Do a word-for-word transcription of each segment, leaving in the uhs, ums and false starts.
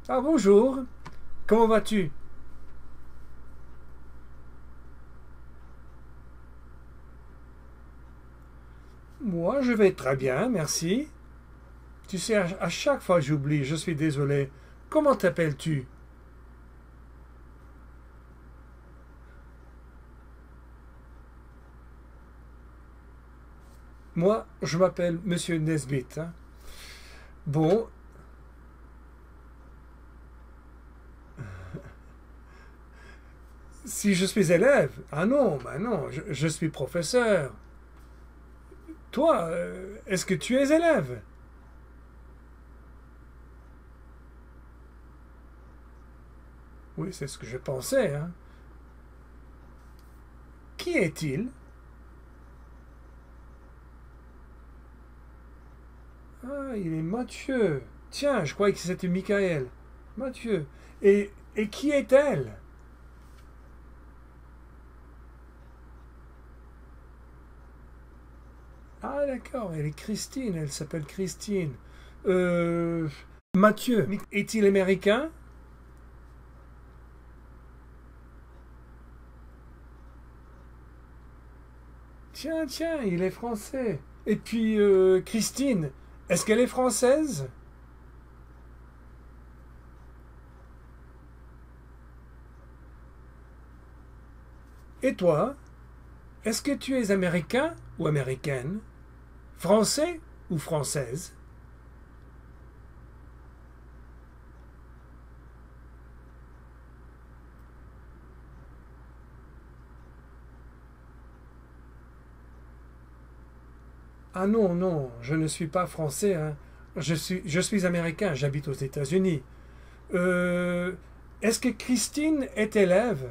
Ah bonjour, comment vas-tu? Moi, je vais très bien, merci. Tu sais, à, à chaque fois j'oublie, je suis désolé. Comment t'appelles-tu? Moi, je m'appelle Monsieur Nesbitt, hein. Bon, si je suis élève, ah non, bah non, je, je suis professeur. Toi, euh, est-ce que tu es élève? Oui, c'est ce que je pensais, hein. Qui est-il? Ah, il est Mathieu. Tiens, je croyais que c'était Michael. Mathieu. Et, et qui est-elle? Ah d'accord, elle est Christine, elle s'appelle Christine. Euh, Mathieu, est-il américain? Tiens, tiens, il est français. Et puis, euh, Christine, est-ce qu'elle est française? Et toi, est-ce que tu es américain ou américaine? Français ou française? Ah non, non, je ne suis pas français, hein. Je suis, je suis américain, j'habite aux États-Unis. Euh, est-ce que Christine est élève?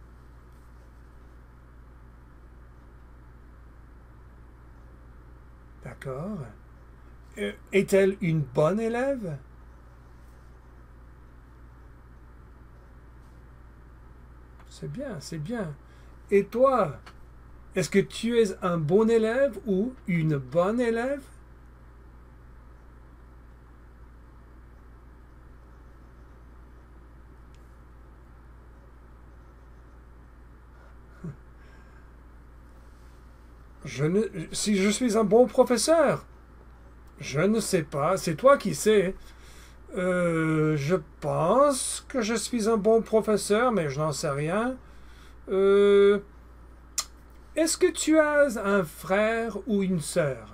D'accord. Euh, est-elle une bonne élève? C'est bien, c'est bien. Et toi, est-ce que tu es un bon élève ou une bonne élève? Je ne, si je suis un bon professeur, je ne sais pas, c'est toi qui sais. Euh, je pense que je suis un bon professeur, mais je n'en sais rien. Euh, est-ce que tu as un frère ou une sœur?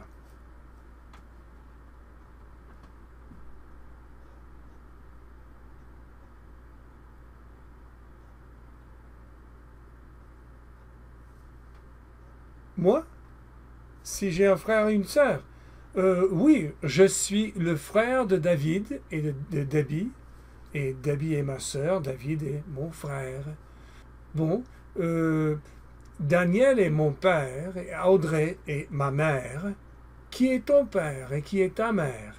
Moi? Si j'ai un frère et une sœur? Euh, oui, je suis le frère de David et de, de Debbie. Et Debbie est ma sœur, David est mon frère. Bon, euh, Daniel est mon père, et Audrey est ma mère. Qui est ton père et qui est ta mère?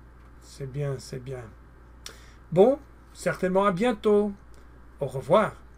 C'est bien, c'est bien. Bon, certainement à bientôt. Au revoir.